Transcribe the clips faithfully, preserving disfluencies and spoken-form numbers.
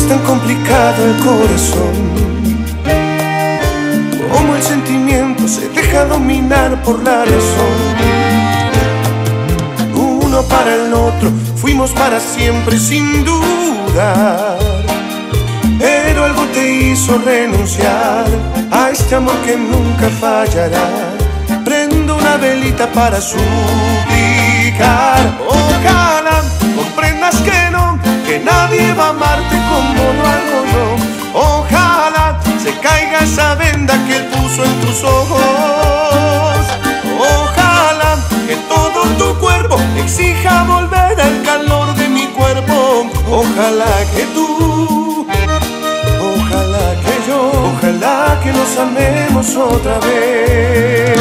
tan complicado el corazón, como el sentimiento se deja dominar por la razón. Uno para el otro fuimos para siempre sin dudar, pero algo te hizo renunciar a este amor que nunca fallará. Prendo una velita para suplicar, ojalá comprendas que no, que nadie va a amarte como lo hago yo. Ojalá se caiga esa venda que él puso en tus ojos. Ojalá que todo tu cuerpo exija volver al calor de mi cuerpo. Ojalá que tú, ojalá que yo, ojalá que nos amemos otra vez.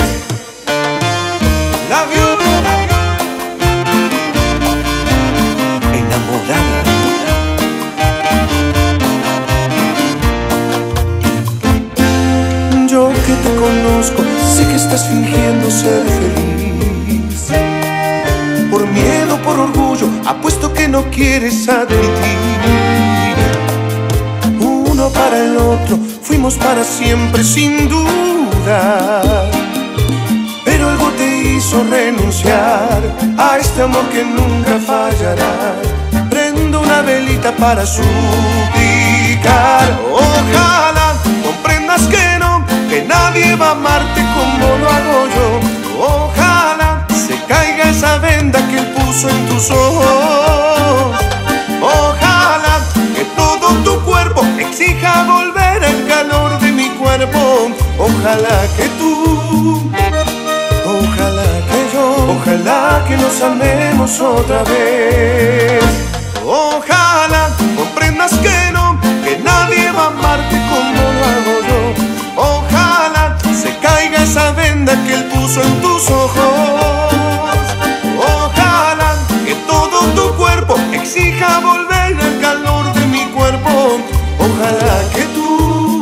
La vio enamorada. Yo que te conozco, sé que estás fingiendo ser feliz. Por miedo, por orgullo, apuesto que no quieres admitir. Uno para el otro, fuimos para siempre sin duda, pero algo te hizo renunciar a este amor que nunca fallará. Prendo una velita para suplicar, ojalá comprendas que no, que nadie va a amarte como lo hago yo. Ojalá se caiga esa venda que él puso en tus ojos. Ojalá que todo tu cuerpo exija volver al calor de mi cuerpo. Ojalá que tú, ojalá que yo, ojalá que nos amemos otra vez. Ojalá comprendas que no, que nadie va a amarte como lo hago yo. Ojalá se caiga esa venda que él puso en tus ojos. Ojalá que todo tu cuerpo exija volver al calor de mi cuerpo. Ojalá que tú,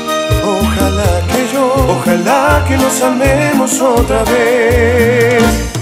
ojalá que yo, ojalá que nos amemos otra vez.